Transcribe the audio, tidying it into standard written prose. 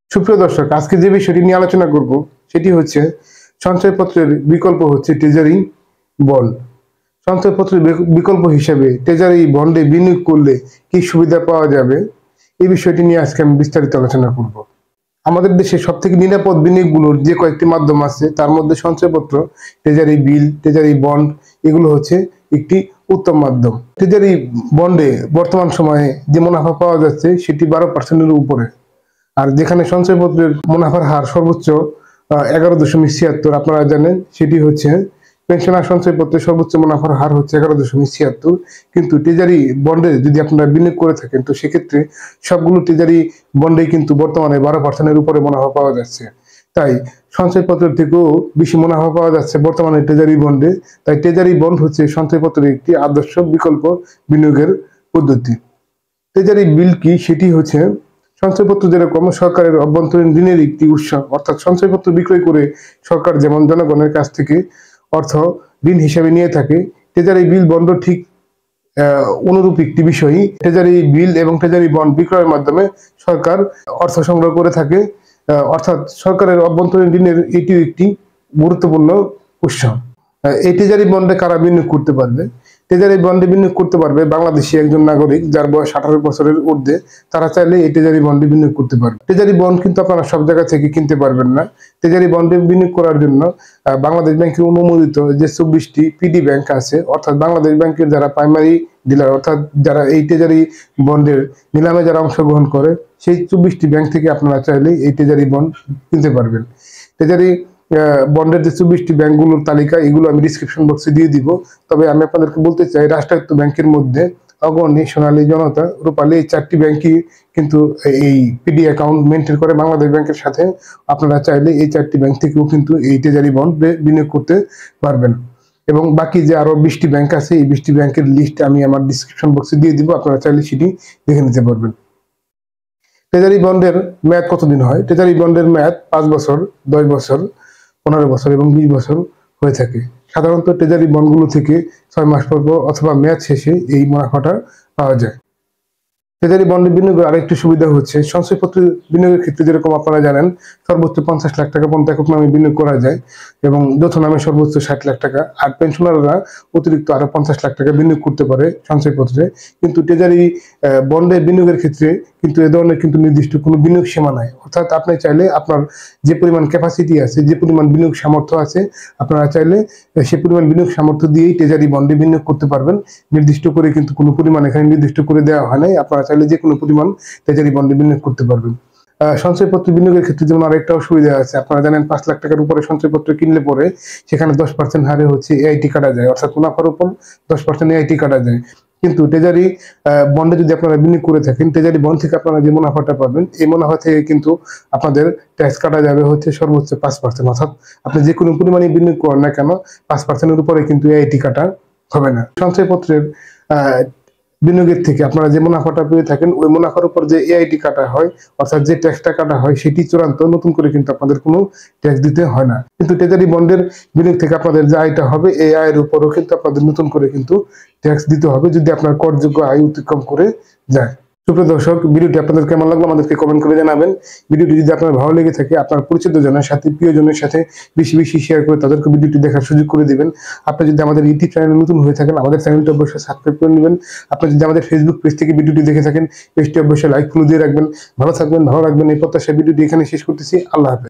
সুপ্রিয় দর্শক, আজকে যে বিষয়টি নিয়ে আলোচনা করব সেটি হচ্ছে সঞ্চয়পত্রের বিকল্প হচ্ছে ট্রেজারি বন্ড। সঞ্চয়পত্রের বিকল্প হিসেবে ট্রেজারি বন্ডে বিনিয়োগ করলে কি সুবিধা পাওয়া যাবে, এই বিষয়টি নিয়ে আজকে আমি বিস্তারিত আলোচনা করব। আমাদের দেশে সব থেকে নিরাপদ বিনিয়োগগুলোর যে কয়েকটি মাধ্যম আছে তার মধ্যে সঞ্চয়পত্র, ট্রেজারি বিল, ট্রেজারি বন্ড এগুলো হচ্ছে একটি উত্তম মাধ্যম। ট্রেজারি বন্ডে বর্তমান সময়ে যে মুনাফা পাওয়া যাচ্ছে সেটি 12%-এর উপরে। আর যেখানে সঞ্চয়পত্রের মুনাফার হার সর্বোচ্চ 11.76, আপনারা জানেন সেটি হচ্ছে পেনশনার সঞ্চয়পত্রের সর্বোচ্চ মুনাফার হার হচ্ছে 11.76। কিন্তু ট্রেজারি বন্ডে যদি আপনারা বিনিয়োগ করে থাকেন তো সেক্ষেত্রে সবগুলো ট্রেজারি বন্ডে কিন্তু বর্তমানে 12%-এর উপরে মুনাফা পাওয়া যাচ্ছে। তাই সঞ্চয়পত্রের থেকেও বেশি মুনাফা পাওয়া যাচ্ছে বর্তমানে ট্রেজারি বন্ডে। তাই ট্রেজারি বন্ড হচ্ছে সঞ্চয়পত্রের একটি আদর্শ বিকল্প বিনিয়োগের পদ্ধতি। ট্রেজারি বিল কি, সেটি হচ্ছে সঞ্চয়পত্র যেরকম সরকারের অভ্যন্তরীণ ঋণের একটি উৎস, অর্থাৎ সঞ্চয়পত্র বিক্রয় করে সরকার যেমন জনগণের কাছ থেকে অর্থ ঋণ হিসেবে নিয়ে থাকে, ট্রেজারি বিল বন্ড ঠিক অনুরূপ একটি বিষয়ই। ট্রেজারি বিল এবং ট্রেজারি বন্ড বিক্রয়ের মাধ্যমে সরকার অর্থ সংগ্রহ করে থাকে, অর্থাৎ সরকারের অভ্যন্তরীণ ঋণের এটিও একটি গুরুত্বপূর্ণ উৎস। এই ট্রেজারি বন্ডে কারা বিনিয়োগ করতে পারবে? ট্রেজারি বন্ডে বিনিয়োগ করতে পারবে বাংলাদেশি একজন নাগরিক যার বয়স 18 বছরের ঊর্ধ্বে। তারা চাইলে এই ট্রেজারি বন্ডে বিনিয়োগ করতে পারবে। ট্রেজারি বন্ড কিন্তু আপনারা সব জায়গা থেকে কিনতে পারবেন না। ট্রেজারি বন্ডে বিনিয়োগ করার জন্য বাংলাদেশ ব্যাংকের অনুমোদিত যে 24টি পিডি ব্যাংক আছে, অর্থাৎ বাংলাদেশ ব্যাংকের যারা প্রাইমারি ডিলার, অর্থাৎ যারা এই ট্রেজারি বন্ডের নিলামে যারা অংশগ্রহণ করে, সেই 24টি ব্যাংক থেকে আপনারা চাইলে এই ট্রেজারি বন্ড কিনতে পারবেন। ট্রেজারি বন্ডের যে 24টি ব্যাংকগুলোর তালিকা, এগুলো আমি ডিসক্রিপশন বক্সে দিয়ে দিব। তবে আমি আপনাদেরকে বলতে চাই, রাষ্ট্রায়ত্ত ব্যাংকের মধ্যে অগ্রণী, সোনালী, জনতা, রূপালী এই 4টি ব্যাংকই কিন্তু এই পিডি অ্যাকাউন্ট মেনটেন করে বাংলাদেশ ব্যাংকের সাথে। আপনারা চাইলে এই 4টি ব্যাংক থেকেও কিন্তু এই ট্রেজারি বন্ডে বিনিয়োগ করতে পারবেন। এবং বাকি যে আরো 20টি ব্যাংক আছে, এই 20টি ব্যাংকের লিস্ট আমি আমার ডিসক্রিপশন বক্সে দিয়ে দিব, আপনারা চাইলে সেটি দেখে নিতে পারবেন। ট্রেজারি বন্ডের মেয়াদ কতদিন হয়? ট্রেজারি বন্ডের মেয়াদ 5 বছর, 10 বছর, 15 বছর এবং 20 বছর হয়ে থাকে। সাধারণত ট্রেজারি বন্ডগুলো থেকে 6 মাস পর অথবা মেয়াদ শেষে এই মুনাফাটা পাওয়া যায়। ট্রেজারি বন্ডে বিনিয়োগের আরেকটি সুবিধা হচ্ছে সঞ্চয়পত্রের বিনিয়োগের ক্ষেত্রে যেরকম আপনারা জানেন সর্বোচ্চ 50 লাখ টাকা পর্যন্ত একক নামে বিনিয়োগ করা যায় এবং যৌথ নামে সর্বোচ্চ 60 লাখ টাকা। আর পেনশনাররা অতিরিক্ত আরো 50 লাখ টাকা বিনিয়োগ করতে পারে সঞ্চয়পত্রে। কিন্তু ট্রেজারি বন্ডে বিনিয়োগের ক্ষেত্রে কিন্তু এ ধরনের কিন্তু নির্দিষ্ট কোনো বিনিয়োগ সীমা নাই, অর্থাৎ আপনি চাইলে আপনার যে পরিমাণ ক্যাপাসিটি আছে, যে পরিমাণ বিনিয়োগ সামর্থ্য আছে, আপনারা চাইলে সে পরিমাণ বিনিয়োগ সামর্থ্য দিয়েই ট্রেজারি বন্ডে বিনিয়োগ করতে পারবেন। নির্দিষ্ট করে কিন্তু কোনো পরিমাণ এখানে নির্দিষ্ট করে দেওয়া হয় নাই, আপনারা চাইলে যে কোনো পরিমাণ ট্রেজারি বন্ডে বিনিয়োগ করতে পারবেন। সঞ্চয়পত্র বিনিয়োগের ক্ষেত্রে যেমন আরেকটা সুবিধা আছে, আপনারা জানেন 5 লাখ টাকার উপরে সঞ্চয়পত্র কিনলে পরে সেখানে 10% হারে হচ্ছে এআইটি কাটা যায়, অর্থাৎ মুনাফার উপর 10% এআইটি কাটা যায়। কিন্তু ট্রেজারি বন্ডে যদি আপনারা বিনিয়োগ করে থাকেন, ট্রেজারি বন্ড থেকে আপনারা যে মুনাফাটা পাবেন, এই মুনাফা থেকে কিন্তু আপনাদের ট্যাক্স কাটা যাবে হচ্ছে সর্বোচ্চ 5%, অর্থাৎ আপনি যে কোনো পরিমাণে বিনিয়োগ করেন না কেন 5%-এর উপরে কিন্তু এআইটি কাটা হবে না। সঞ্চয়পত্রের বিনিয়োগের থেকে আপনারা যে মুনাফাটা পেয়ে থাকেন, ওই মুনাফার উপর যে এআইটি কাটা হয়, অর্থাৎ যে ট্যাক্সটা কাটা হয়, সেটি চূড়ান্ত, নতুন করে কিন্তু আপনাদের কোনো ট্যাক্স দিতে হয় না। কিন্তু ট্রেজারি বন্ডের বিনিয়োগ থেকে আপনাদের যে আয়টা হবে, এই আয়ের উপরও কিন্তু আপনাদের নতুন করে কিন্তু ট্যাক্স দিতে হবে যদি আপনার করযোগ্য আয় অতিক্রম করে যায়। সুপ্রিয় দর্শক, ভিডিওটি আপনাদের কেমন লাগলো আমাদেরকে কমেন্ট করে জানাবেন। ভিডিওটি যদি আপনার ভালো লেগে থাকে, আপনার পরিচিত জনের সাথে, প্রিয়জনের সাথে বেশি বেশি শেয়ার করে তাদেরকে ভিডিওটি দেখার সুযোগ করে দিবেন। আপনি যদি আমাদের ইউটিউব চ্যানেলে নতুন হয়ে থাকেন, আমাদের চ্যানেলটি অবশ্যই সাবস্ক্রাইব করে নেবেন। আপনি যদি আমাদের ফেসবুক পেজ থেকে ভিডিওটি দেখে থাকেন, পেজটি অবশ্যই লাইক ফলো দিয়ে রাখবেন। ভালো থাকবেন, ভালো রাখবেন এই প্রত্যাশায় ভিডিওটি এখানে শেষ করতেছি। আল্লাহ হাফেজ।